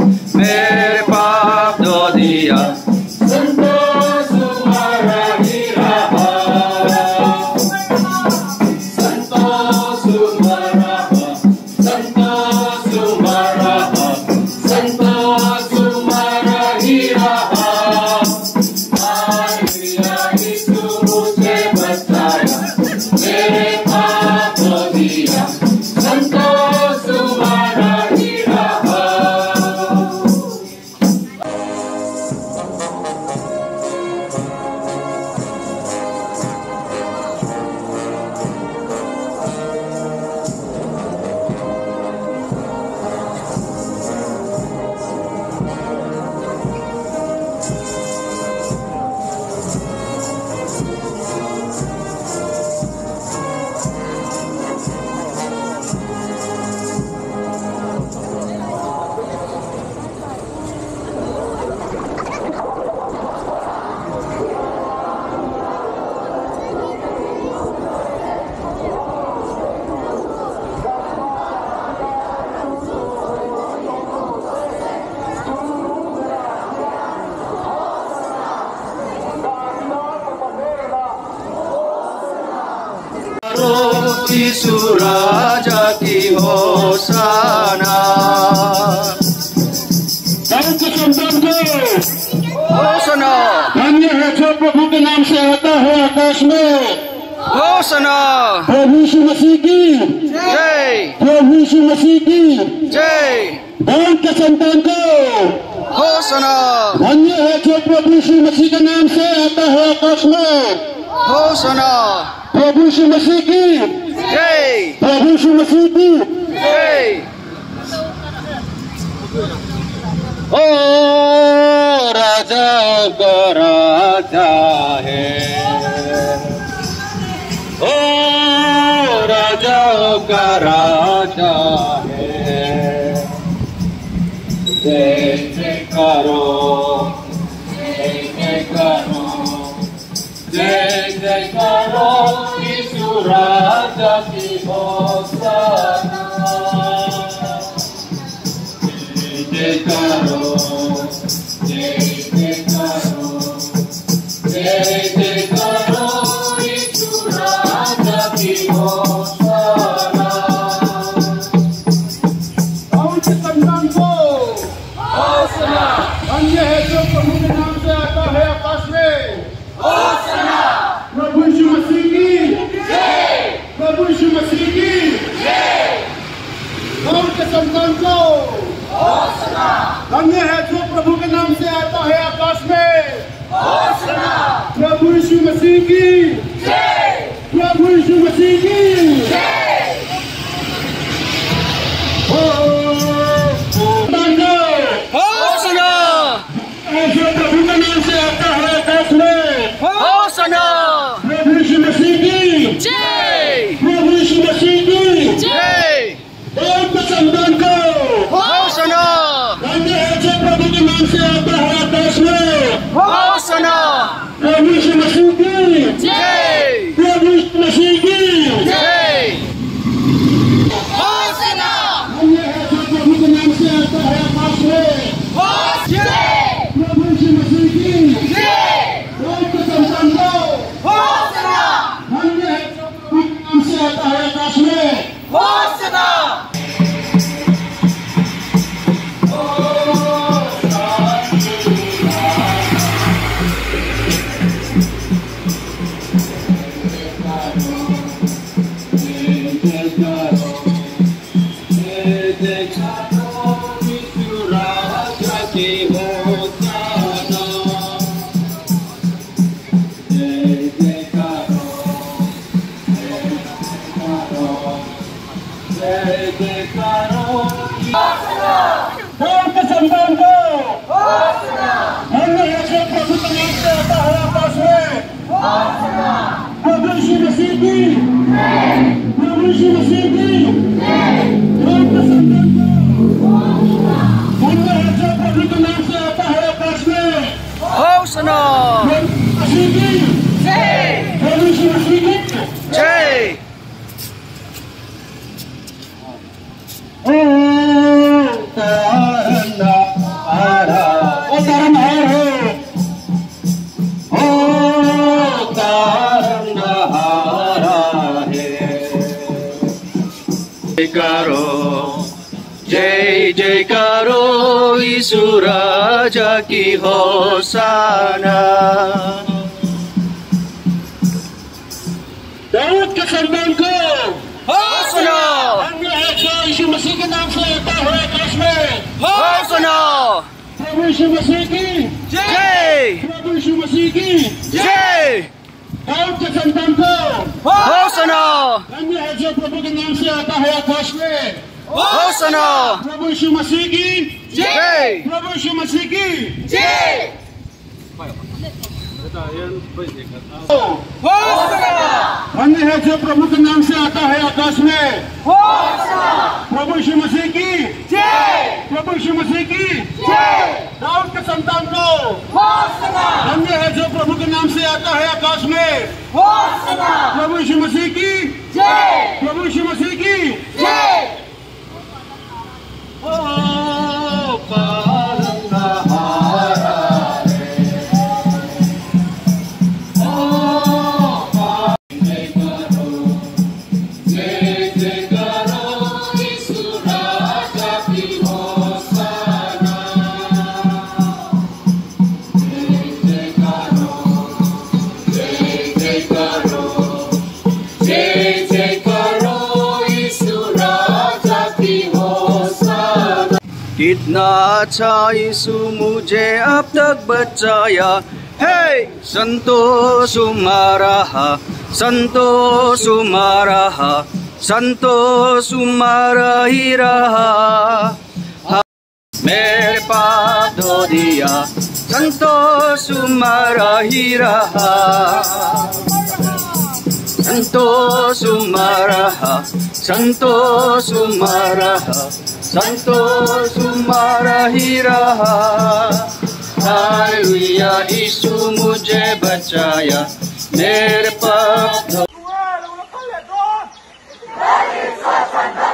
मेरे पाप धो दिया। संतोष तुम्हारा ही रहा, संतोष तुम्हारा, संतोष तुम्हारा, संतोष तुम्हारा ही रहा। हालेलुया, यीशु मुझे बचाया, मेरे पाप धो दिया। संतोष तुम्हारा ही रहा। यीशु राजा की होशाना। होशाना, धन्य है जो प्रभु के नाम से आता है आकाश में। होशाना, प्रभु यीशु मसीह की जय, प्रभु यीशु मसीह की जय। दान के संतान को होशाना, धन्य है जो प्रभु यीशु मसीह के नाम से आता है आकाश में। होशाना, प्रभु यीशु मसीह की जय, प्रभु यीशु मसीह की जय। ओ राजा का राजा है, ओ राजा का राजा है। जय जय करो, जय जय करो, जय जय करो यीशु राजा की होशाना। जय करो, जय जय करो, जय जय करो यीशु राजा की होशाना। और के संतान को होशाना। धन्य है जो प्रभु के नाम से आता है आकाश में। होशाना, प्रभु यीशु मसीह की जय, प्रभु यीशु मसीह की जय। और के संतान को होशाना। धन्य है जो प्रभु के नाम से आता है आकाश में। होशाना, प्रभु यीशु मसीह की जय, प्रभु यीशु मसीह की जय। होशाना, जो प्रभु के नाम से आता है आकाश में। होशाना, प्रभु यीशु मसीह की जय, प्रभु यीशु मसीह की जय। और के संतान को होशाना, धन्य है जो प्रभु के नाम से आता है आकाश में। होशाना, प्रभु यीशु मसीह की जय, प्रभु यीशु मसीह की जय। होशाना, धन्य है जो प्रभु के नाम से आता है आकाश में। जय, प्रभु यीशु मसीह की जय। और के संतान को होशाना, धन्य है जो प्रभु के नाम से आता है आकाश में। होशाना। संतान को धन्य है जो प्रभु के नाम से आता है आकाश में। प्रभु यीशु मसीह की प्रभु यीशु मसीह की संतान को धन्य है जो प्रभु के नाम से आता है आकाश में। होशाना, मसीह की जय, प्रभु यीशु मसीह की जय। ओ करो यीशु राजा की होसाना। दाऊद के संतान को होसाना, धन्य है जो यीशु मसीह के नाम से आता हुआ आकाश में। होसाना, प्रभु यीशु मसीह की जय, प्रभु यीशु मसीह की जय। दाऊद के संतान को होसाना, धन्य है जो प्रभु के नाम से आता है आकाश में। होसाना, प्रभु यीशु मसीह की जय, प्रभु यीशु मसीह की जय। धन्य है जो प्रभु के नाम से आता है आकाश में। प्रभु यीशु मसीह की जय, प्रभु यीशु मसीह की जय। दाऊद के संतान को धन्य है जो प्रभु के नाम से आता है आकाश में। प्रभु यीशु मसीह की जय, प्रभु यीशु मसीह की जय। कितना अच्छा यीशु मुझे अब तक बचाया है। संतोष तुम्हारा, संतोष तुम्हारा, संतोष तुम्हारा ही रहा। मेरे पाप धो दिया, संतोष तुम्हारा ही रहा। संतोष तुम्हारा, संतोष तुम्हारा, संतोष तुम्हारा ही रहा। हालेलुया, यीशु मुझे बचाया, मेरे पाप धो